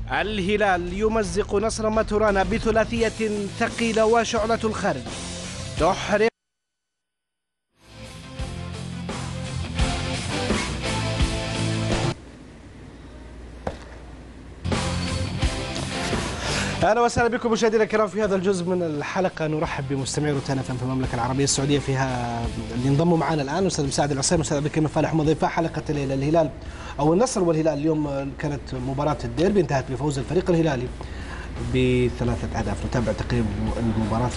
الهلال يمزق نصر ماتورانا بثلاثية ثقيلة وشعلة الخارج تحرق. أهلا وسهلا بكم مشاهدينا الكرام في هذا الجزء من الحلقة. نرحب بمستمعي روتانا في المملكة العربية السعودية فيها اللي انضموا معنا الآن أستاذ مساعد العصير، أستاذ عبد الكريم فالح، وضيفاء حلقة الليلة الهلال أو النصر والهلال. اليوم كانت مباراة الديربي انتهت بفوز الفريق الهلالي ب3 أهداف. نتابع تقريب المباراة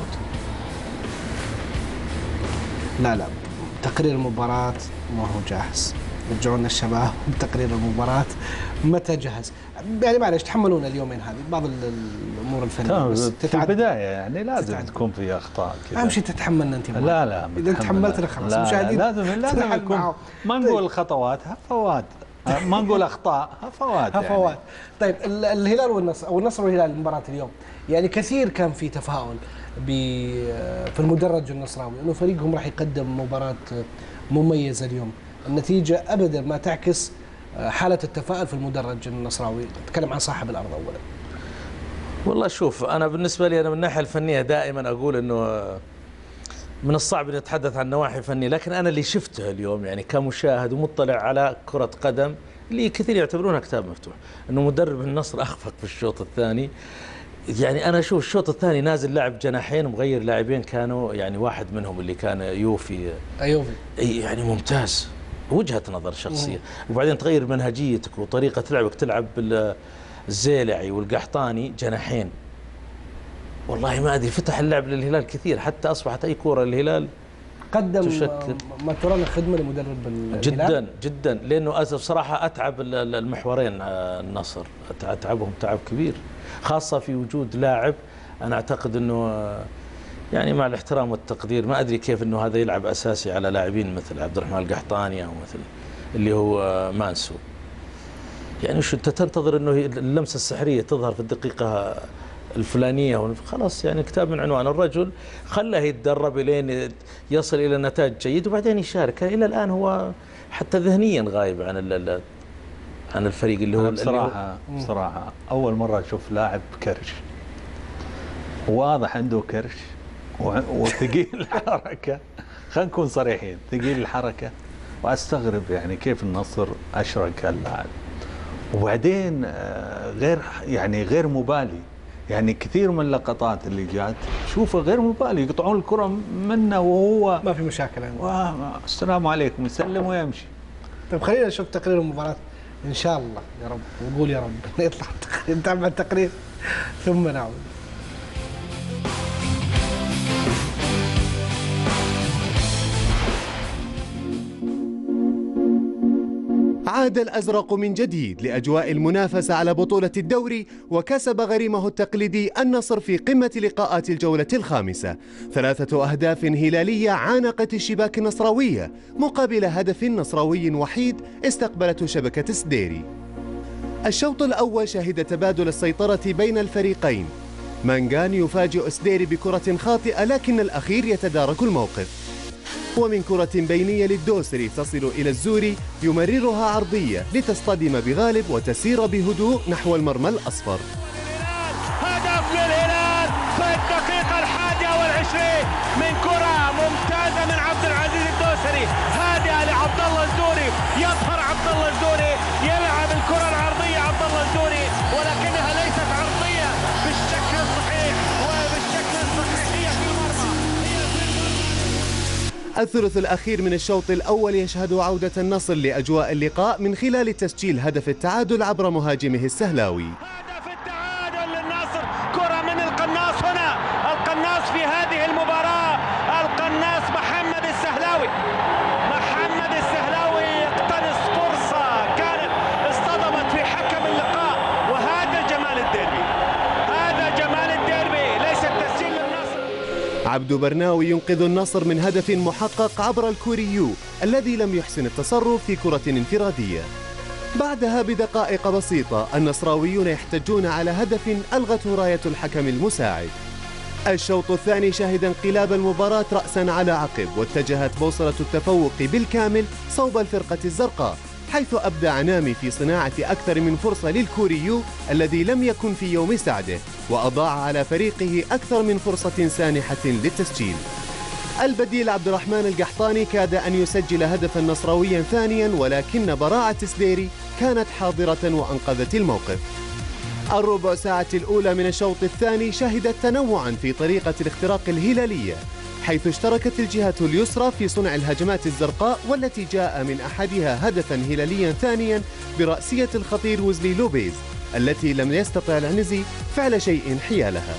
لا تقرير المباراة ما هو جاهز. رجعونا الشباب بتقرير المباراة متى جهز. يعني معلش تحملونا اليومين هذه بعض الامور الفنيه بس في البدايه يعني لازم تكون في اخطاء كذا. اهم شيء تتحملنا انت. لا اذا تحملتنا خلاص مشاهدين لازم يكون ما نقول خطوات فوات، ما نقول اخطاء فوات يعني. فوات. طيب الهلال والنصر او النصر والهلال مباراه اليوم، يعني كثير كان في تفاؤل في المدرج النصراوي انه فريقهم راح يقدم مباراه مميزه اليوم. النتيجه ابدا ما تعكس حالة التفاؤل في المدرج النصراوي. أتكلم عن صاحب الأرض أولا. والله شوف، أنا بالنسبة لي أنا من الناحية الفنية دائما أقول إنه من الصعب أن أتحدث عن نواحي فنية، لكن أنا اللي شفته اليوم يعني كمشاهد ومطلع على كرة قدم اللي كثير يعتبرونها كتاب مفتوح، إنه مدرب النصر أخفق في الشوط الثاني. يعني أنا أشوف الشوط الثاني نازل لاعب جناحين ومغير لاعبين، كانوا يعني واحد منهم اللي كان يوفي يعني ممتاز، وجهة نظر شخصية. وبعدين تغير منهجيتك وطريقة لعبك، تلعب بالزيلعي والقحطاني جناحين. والله ما أدري، فتح اللعب للهلال كثير، حتى أصبحت أي كورة الهلال قدم ماتورانا خدمة لمدرب الهلال جدا جدا، لأنه بصراحة أتعب المحورين النصر، أتعبهم تعب كبير، خاصة في وجود لاعب أنا أعتقد أنه يعني مع الاحترام والتقدير ما أدري كيف أنه هذا يلعب أساسي على لاعبين مثل عبد الرحمن القحطاني أو مثل اللي هو مانسو. يعني شو أنت تنتظر أنه اللمسة السحرية تظهر في الدقيقة الفلانية؟ خلاص يعني كتاب من عنوان. الرجل خلاه يتدرب لين يصل إلى نتائج جيد وبعدين يشارك. إلى الآن هو حتى ذهنيا غايب عن الفريق اللي هو بصراحة أول مرة أشوف لاعب كرش، واضح عنده كرش وثقيل الحركة. خلينا نكون صريحين، ثقيل الحركة. واستغرب يعني كيف النصر اشرك هاللاعب. وبعدين غير مبالي. يعني كثير من اللقطات اللي جات شوفه غير مبالي، يقطعون الكرة منه وهو ما في مشاكل يعني. السلام عليكم، يسلم ويمشي. طيب خلينا نشوف تقرير المباراة ان شاء الله يا رب، ونقول يا رب يطلع التقرير، نتابع التقرير ثم نعود. عاد الأزرق من جديد لأجواء المنافسة على بطولة الدوري، وكسب غريمه التقليدي النصر في قمة لقاءات الجولة الخامسة. 3 أهداف هلالية عانقت الشباك النصراوية مقابل هدف نصراوي وحيد استقبلته شبكة سديري. الشوط الأول شهد تبادل السيطرة بين الفريقين. مانغان يفاجئ سديري بكرة خاطئة، لكن الأخير يتدارك الموقف، ومن كرة بينية للدوسري تصل إلى الزوري يمررها عرضية لتصطدم بغالب وتسير بهدوء نحو المرمى الأصفر. هدف للهلال في الدقيقة 21 من كرة ممتازة من عبد العزيز الدوسري، هادئة لعبد الله الزوري. يظهر عبد الله الزوري يلعب الكرة العرضية عبد الله الزوري، ولكنها ليست عرضية بالشكل الصحيح وبالشكل الصحيح في المرمى. الثلث الأخير من الشوط الأول يشهد عودة النصر لأجواء اللقاء من خلال تسجيل هدف التعادل عبر مهاجمه السهلاوي. هدف التعادل للنصر، كرة من القناص هنا، القناص في هذه المباراة، القناص محمد السهلاوي. محمد السهلاوي يقتنص فرصة كانت اصطدمت في حكم اللقاء، وهذا جمال الديربي، هذا جمال الديربي، ليس التسجيل للنصر. عبد برناوي ينقذ النصر من هدف محقق عبر الكوريو الذي لم يحسن التصرف في كرة انفرادية. بعدها بدقائق بسيطة النصراويون يحتجون على هدف ألغته راية الحكم المساعد. الشوط الثاني شهد انقلاب المباراة رأسا على عقب، واتجهت بوصلة التفوق بالكامل صوب الفرقة الزرقاء، حيث أبدع عنامي في صناعة أكثر من فرصة للكوريو الذي لم يكن في يوم سعده، وأضاع على فريقه أكثر من فرصة سانحة للتسجيل. البديل عبد الرحمن القحطاني كاد أن يسجل هدفا نصراويا ثانيا، ولكن براعة سديري كانت حاضرة وأنقذت الموقف. الربع ساعة الأولى من الشوط الثاني شهدت تنوعا في طريقة الاختراق الهلالية، حيث اشتركت الجهة اليسرى في صنع الهجمات الزرقاء، والتي جاء من أحدها هدفا هلاليا ثانيا برأسية الخطير ويزلي لوبيز، التي لم يستطع العنزي فعل شيء حيالها.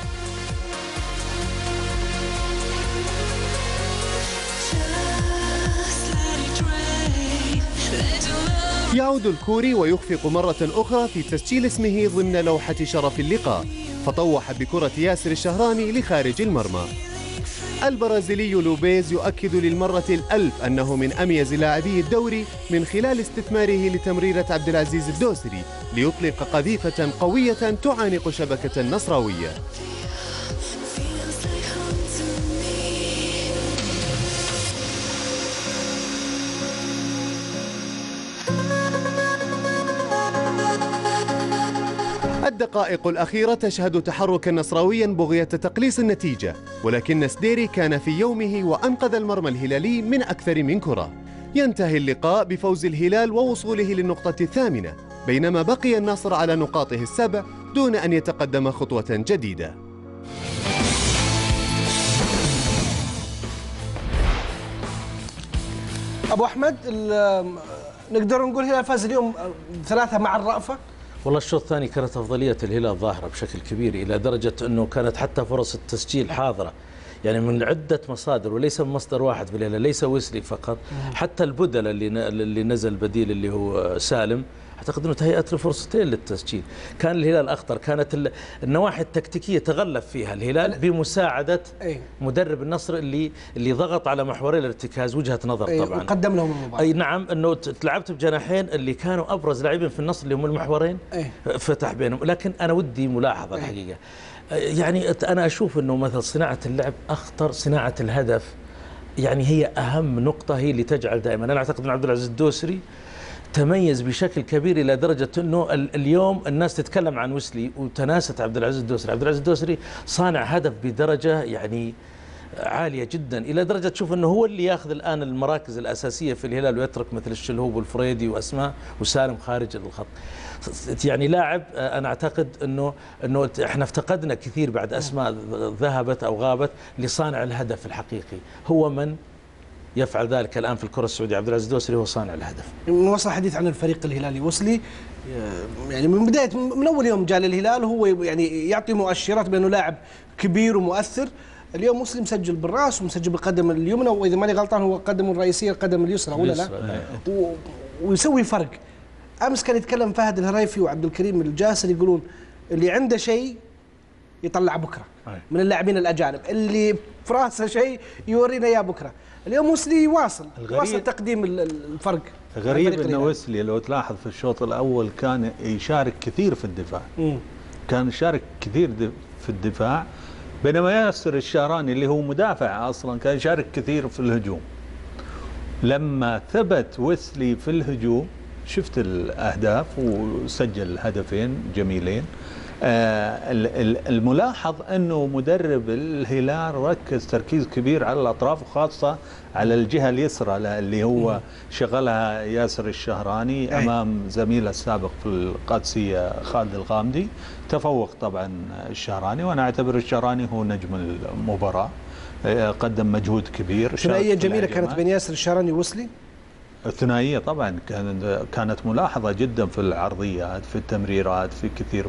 يعود الكوري ويخفق مرة أخرى في تسجيل اسمه ضمن لوحة شرف اللقاء، فطوح بكرة ياسر الشهراني لخارج المرمى. البرازيلي لوبيز يؤكد للمرة الألف أنه من أميز لاعبي الدوري من خلال استثماره لتمريرة عبد العزيز الدوسري ليطلق قذيفة قوية تعانق شبكة النصراوية. الدقائق الأخيرة تشهد تحركا نصراويا بغية تقليص النتيجة، ولكن سديري كان في يومه وأنقذ المرمى الهلالي من أكثر من كرة. ينتهي اللقاء بفوز الهلال ووصوله للنقطة الثامنة، بينما بقي النصر على نقاطه السبع دون أن يتقدم خطوة جديدة. أبو أحمد، نقدر نقول الهلال فاز اليوم 3 مع الرأفة؟ والله الشوط الثاني كانت أفضلية الهلال ظاهرة بشكل كبير، إلى درجة أنه كانت حتى فرص التسجيل حاضرة، يعني من عدة مصادر وليس من مصدر واحد في الهلال، ليس ويسلي فقط، حتى البدل اللي نزل بديل اللي هو سالم، أعتقد أنه تهيأت له فرصتين للتسجيل. كان الهلال أخطر، كانت النواحي التكتيكية تغلب فيها الهلال بمساعدة مدرب النصر اللي ضغط على محوري الارتكاز، وجهة نظر طبعا، وقدم لهم المباراة. أي نعم، أنه تلعبت بجناحين اللي كانوا أبرز لاعبين في النصر اللي هم المحورين، فتح بينهم. لكن أنا ودي ملاحظة الحقيقة، يعني أنا أشوف أنه مثل صناعة اللعب أخطر، صناعة الهدف يعني هي أهم نقطة، هي اللي تجعل دائما. أنا أعتقد أن عبد العزيز الدوسري تميز بشكل كبير إلى درجة أنه اليوم الناس تتكلم عن ويسلي وتناست عبد العزيز الدوسري. عبد العزيز الدوسري صانع هدف بدرجة يعني عالية جدا، إلى درجة تشوف أنه هو اللي ياخذ الآن المراكز الأساسية في الهلال، ويترك مثل الشلهوب والفريدي وأسماء وسالم خارج الخط. يعني لاعب أنا أعتقد أنه إحنا افتقدنا كثير بعد أسماء ذهبت أو غابت لصانع الهدف الحقيقي. هو من يفعل ذلك الآن في الكرة السعودية؟ عبد العزيز الدوسري هو صانع الهدف. من وصل حديث عن الفريق الهلالي، وصلي يعني من بداية من أول يوم جاء للهلال هو يعني يعطي مؤشرات بأنه لاعب كبير ومؤثر. اليوم مسلم مسجل بالراس ومسجل بالقدم اليمنى، وإذا ماني غلطان هو قدمه الرئيسية القدم اليسرى ولا لا؟ ويسوي فرق. أمس كان يتكلم فهد الهريفي وعبد الكريم الجاسر، يقولون اللي عنده شيء يطلع بكرة من اللاعبين الأجانب، اللي في راسه شيء يورينا إياه بكرة. اليوم ويسلي واصل تقديم الفرق. غريب أن ويسلي لو تلاحظ في الشوط الأول كان يشارك كثير في الدفاع، كان يشارك كثير في الدفاع، بينما ياسر الشهراني اللي هو مدافع أصلا كان يشارك كثير في الهجوم. لما ثبت ويسلي في الهجوم شفت الأهداف وسجل هدفين جميلين. الملاحظ أنه مدرب الهلال ركز تركيز كبير على الأطراف، وخاصة على الجهة اليسرى اللي هو شغلها ياسر الشهراني أمام زميله السابق في القادسية خالد الغامدي. تفوق طبعا الشهراني، وأنا أعتبر الشهراني هو نجم المباراة، قدم مجهود كبير. ثنائية جميلة كانت بين ياسر الشهراني وويسلي. الثنائية طبعا كانت ملاحظة جدا في العرضيات، في التمريرات، في كثير.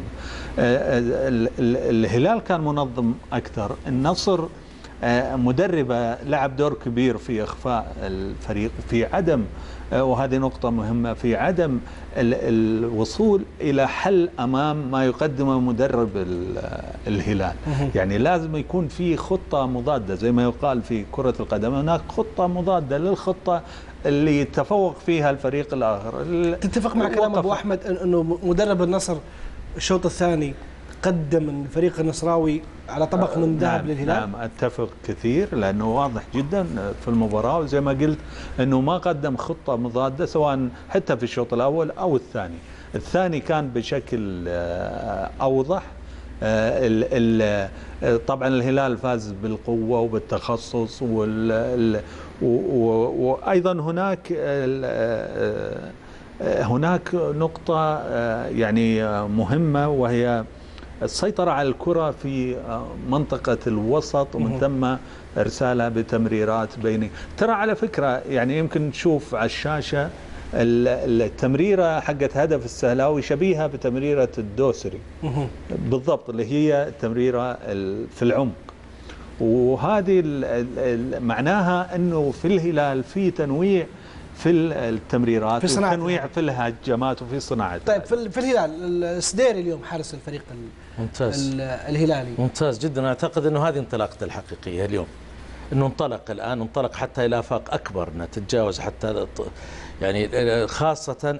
الهلال كان منظم أكثر. النصر مدربة لعب دور كبير في إخفاء الفريق، في عدم، وهذه نقطة مهمة، في عدم الوصول إلى حل أمام ما يقدمه مدرب الهلال. يعني لازم يكون في خطة مضادة، زي ما يقال في كرة القدم هناك خطة مضادة للخطة اللي يتفوق فيها الفريق الآخر. تتفق مع كلام أبو أحمد أنه مدرب النصر الشوط الثاني قدم الفريق النصراوي على طبق من ذهب للهلال؟ نعم اتفق كثير، لانه واضح جدا في المباراه، وزي ما قلت انه ما قدم خطه مضاده سواء حتى في الشوط الاول او الثاني. الثاني كان بشكل اوضح. طبعا الهلال فاز بالقوه وبالتخصص، وايضا هناك نقطه يعني مهمه، وهي السيطرة على الكرة في منطقة الوسط، ومن ثم إرسالها بتمريرات بينية. ترى على فكرة يعني يمكن تشوف على الشاشة التمريرة حقت هدف السهلاوي شبيهة بتمريرة الدوسري بالضبط، اللي هي التمريرة في العمق. وهذه معناها أنه في الهلال في تنويع في التمريرات، في وتنويع في الهجمات وفي صناعة. طيب في الهلال السديري اليوم حارس الفريق ممتاز الهلالي ممتاز جدا. اعتقد انه هذه انطلاقته الحقيقيه اليوم، انه انطلق حتى الى افاق اكبر، انه تتجاوز حتى يعني خاصه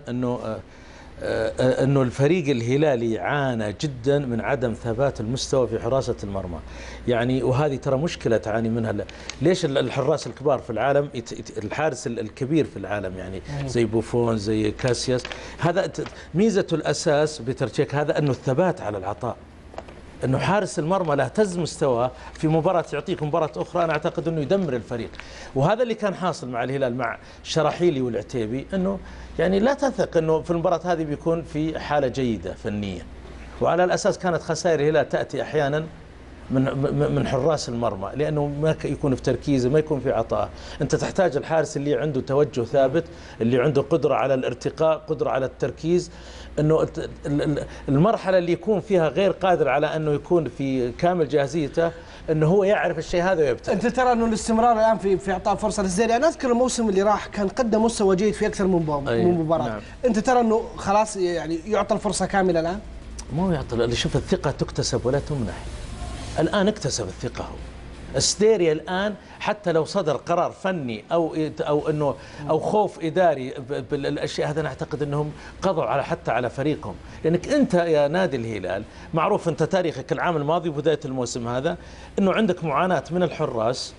انه الفريق الهلالي عانى جدا من عدم ثبات المستوى في حراسه المرمى، يعني وهذه ترى مشكله تعاني منها. ليش الحراس الكبار في العالم، الحارس الكبير في العالم يعني زي بوفون زي كاسياس، هذا ميزته الاساس بترتشيك هذا انه الثبات على العطاء، انه حارس المرمى لا اهتز مستواه في مباراه يعطيك مباراه اخرى، انا اعتقد انه يدمر الفريق. وهذا اللي كان حاصل مع الهلال مع شراحيلي والعتيبي، انه يعني لا تثق انه في المباراه هذه بيكون في حاله جيده فنيا، وعلى الاساس كانت خسائر الهلال تاتي احيانا من حراس المرمى، لانه ما يكون في تركيزه، ما يكون في عطاء. انت تحتاج الحارس اللي عنده توجه ثابت، اللي عنده قدره على الارتقاء، قدره على التركيز، انه المرحله اللي يكون فيها غير قادر على انه يكون في كامل جاهزيته، انه هو يعرف الشيء هذا ويبتعد. انت ترى انه الاستمرار الان في اعطاء فرصه للزيري، انا اذكر الموسم اللي راح كان قدم مستوى جيد في اكثر من مباراه. نعم. انت ترى انه خلاص يعني يعطى الفرصه كامله الان؟ مو يعطى، اللي شوف الثقه تكتسب ولا تمنح. الان اكتسب الثقه هو السديري الان، حتى لو صدر قرار فني او خوف اداري بالاشياء هذا، انا اعتقد انهم قضوا حتى على فريقهم. لانك انت يا نادي الهلال معروف، انت تاريخك العام الماضي وبدايه الموسم هذا انه عندك معاناه من الحراس،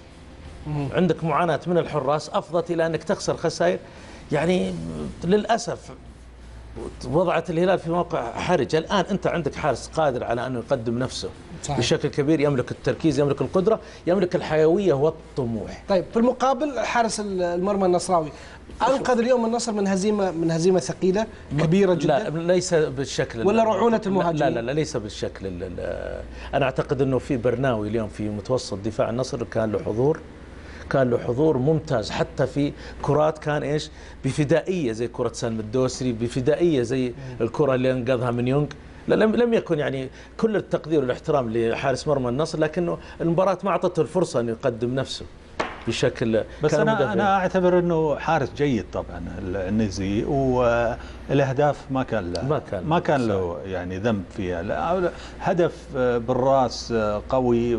افضت الى انك تخسر خسائر يعني للاسف وضعت الهلال في موقع حرج. الآن أنت عندك حارس قادر على أنه يقدم نفسه صحيح. بشكل كبير، يملك التركيز، يملك القدرة، يملك الحيوية والطموح. طيب في المقابل حارس المرمى النصراوي أنقذ اليوم النصر من هزيمة ثقيلة كبيرة جدا. لا ليس بالشكل، ولا رعونة المهاجمين. لا ليس بالشكل. أنا أعتقد أنه في برناوي اليوم في متوسط دفاع النصر كان له حضور ممتاز، حتى في كرات كان بفدائيه زي كره سالم الدوسري، بفدائيه زي الكره اللي انقذها من يونغ. لم يكن يعني كل التقدير والاحترام لحارس مرمى النصر، لكنه المباراه ما اعطته الفرصه انه يقدم نفسه بشكل. بس انا اعتبر انه حارس جيد طبعا النزي، والاهداف ما كان له يعني ذنب فيها. هدف بالراس قوي،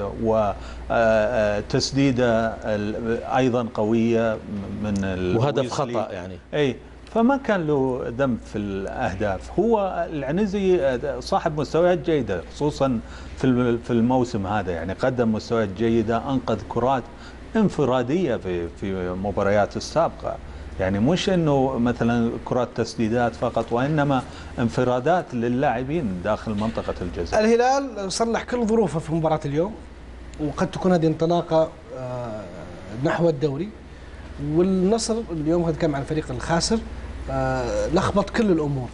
وتسديده ايضا قويه من وهدف خطا يعني. اي فما كان له ذنب في الاهداف. هو العنزي صاحب مستويات جيده، خصوصا في الموسم هذا، يعني قدم مستويات جيده، انقذ كرات انفراديه في مباريات السابقه، يعني مش انه مثلا كرات تسديدات فقط، وانما انفرادات للاعبين داخل منطقه الجزاء. الهلال صلح كل ظروفه في مباراه اليوم، وقد تكون هذه انطلاقه نحو الدوري. والنصر اليوم هذا كان مع الفريق الخاسر لخبط كل الامور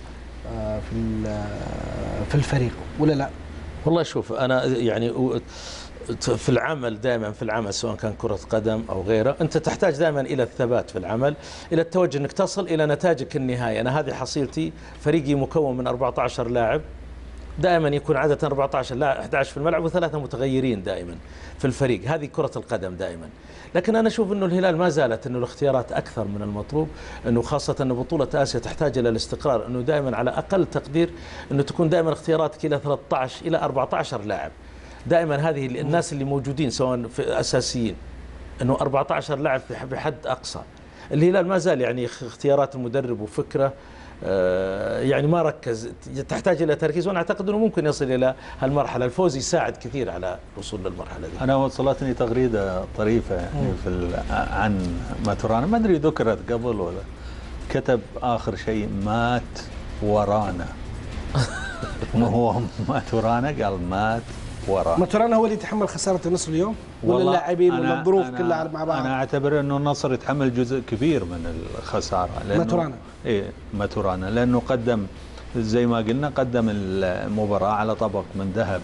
في الفريق، ولا لا؟ والله شوف، انا يعني في العمل دائما، في العمل سواء كان كرة قدم أو غيره، أنت تحتاج دائما إلى الثبات في العمل، إلى التوجه أنك تصل إلى نتائجك النهائية. أنا هذه حصيلتي، فريقي مكون من 14 لاعب، دائما يكون عادة 14 لاعب، 11 في الملعب وثلاثة متغيرين دائما في الفريق. هذه كرة القدم دائما. لكن أنا أشوف أنه الهلال ما زالت أنه الاختيارات أكثر من المطلوب، أنه خاصة أن بطولة آسيا تحتاج إلى الاستقرار، أنه دائما على أقل تقدير أنه تكون دائما اختياراتك إلى 13 إلى 14 لاعب. دائما هذه الناس اللي موجودين سواء في اساسيين، انه 14 لاعب بحد اقصى. الهلال ما زال يعني اختيارات المدرب وفكره يعني ما ركز، تحتاج إلى تركيز، وأنا أعتقد أنه ممكن يصل إلى هالمرحلة. الفوز يساعد كثير على الوصول للمرحلة دي. أنا وصلتني تغريدة طريفة يعني عن ماتورانا، ما أدري ذكرت قبل ولا، كتب آخر شيء مات ورانا. ما هو ماتورانا، قال مات ورانا. ماتورانا هو اللي يتحمل خسارة النصر اليوم، ولا اللاعبين ولا الظروف كلها مع بعض؟ أنا أعتبر أنه النصر يتحمل جزء كبير من الخسارة. ماتورانا. إيه ماتورانا، لأنه قدم زي ما قلنا، قدم المباراة على طبق من ذهب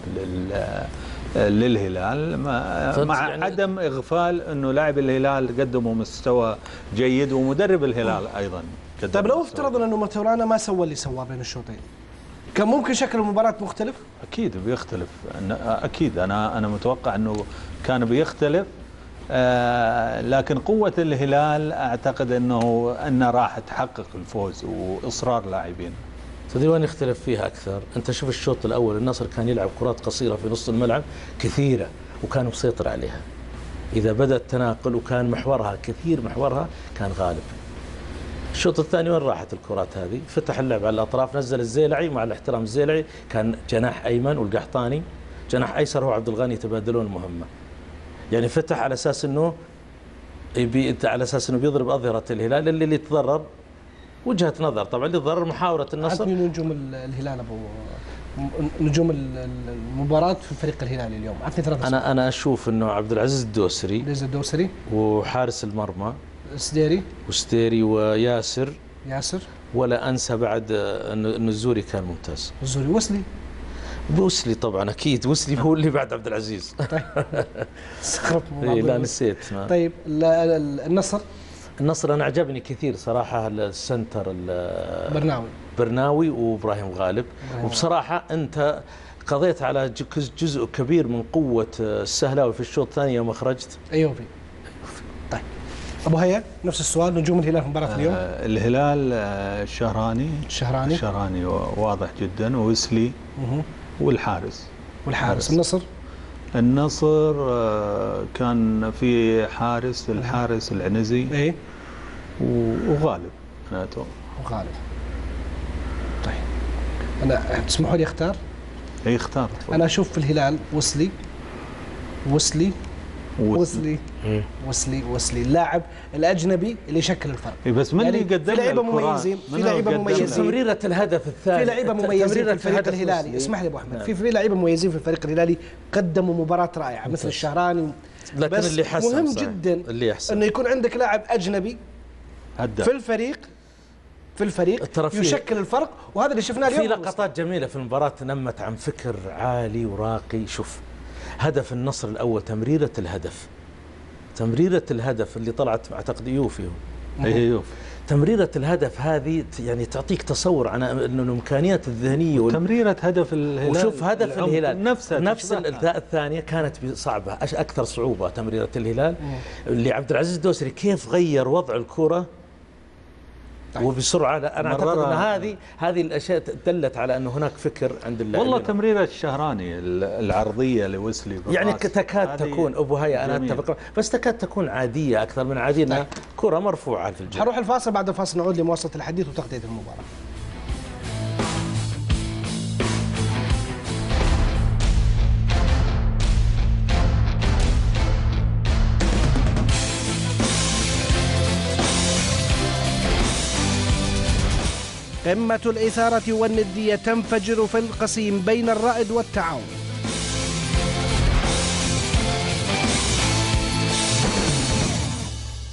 للهلال، مع يعني عدم إغفال أنه لاعب الهلال قدموا مستوى جيد، ومدرب الهلال أيضا. طيب لو افترضنا أنه ماتورانا ما سوى اللي سواه بين الشوطين، كان ممكن شكل المباراة مختلف؟ أكيد بيختلف، أكيد أنا متوقع أنه كان بيختلف، لكن قوة الهلال أعتقد أنه راح تحقق الفوز وإصرار لاعبين. هذه وين يختلف فيها أكثر؟ أنت شوف الشوط الأول النصر كان يلعب كرات قصيرة في نص الملعب كثيرة، وكان مسيطر عليها. إذا بدأ التناقل وكان محورها كثير، محورها كان غالب. الشوط الثاني وين راحت الكرات هذه؟ فتح اللعب على الأطراف، نزل الزيلعي، مع الاحترام الزيلعي كان جناح أيمن، والقحطاني جناح أيسر، هو عبد الغني، يتبادلون المهمة. يعني فتح على أساس أنه بيضرب أظهرة الهلال. اللي يتضرر وجهة نظر طبعا، اللي يتضرر محاولة النصر. عطني نجوم الهلال نجوم المباراة في الفريق الهلالي اليوم، عطني 3 أسماء. أنا أشوف أنه عبد العزيز الدوسري، وحارس المرمى وستيري وياسر، ولا أنسى بعد أن الزوري كان ممتاز. الزوري، وسلي طبعا أكيد، وسلي هو اللي بعد عبد العزيز. طيب لا نسيت. طيب النصر أنا عجبني كثير صراحة السنتر برناوي وإبراهيم غالب. وبصراحة أنت قضيت على جزء كبير من قوة السهلاوي في الشوط الثاني يوم خرجت. أيوبي. طيب أبو هيا نفس السؤال، نجوم الهلال في مباراة اليوم. الهلال الشهراني واضح جدا، ووسلي والحارس. النصر كان في الحارس العنزي وغالب معناته. طيب أنا تسمحوا لي أختار؟ أي اختار. أنا أشوف في الهلال وسلي اللاعب الأجنبي اللي يشكل الفرق. بس من اللي قدم؟ في لعيبة مميزين، تمريرة الهدف الثاني، في لعيبة مميزين في الفريق الهلالي. اسمح لي أبو أحمد، في لعيبة مميزين في الفريق الهلالي قدموا مباراة رائعة مثل الشهراني. لكن بس اللي حسن مهم جدا انه يكون عندك لاعب أجنبي في الفريق يشكل الفرق، وهذا اللي شفناه اليوم. في لقطات جميلة في المباراة نمت عن فكر عالي وراقي. شوف هدف النصر الأول، تمريرة الهدف اللي طلعت أعتقد يوفي. تمريرة الهدف هذه يعني تعطيك تصور عن انه الامكانيات الذهنيه تمريرة هدف الهلال. وشوف هدف الهلال نفس الثانيه كانت صعبه، اكثر صعوبه تمريرة الهلال اللي عبد العزيز الدوسري كيف غير وضع الكره وبسرعه. انا اعتقد ان هذه الاشياء دلت على انه هناك فكر عند اللاعبين. والله تمريره الشهراني العرضيه لوسلي يعني تكاد تكون ابو هيا، انا اتفق، بس تكاد تكون عاديه اكثر من عاديه، انها كره مرفوعه في الجو. حروح الفاصل، بعد الفاصل نعود لمواصله الحديث وتغطيه المباراه. قمة الإثارة والندية تنفجر في القصيم بين الرائد والتعاون.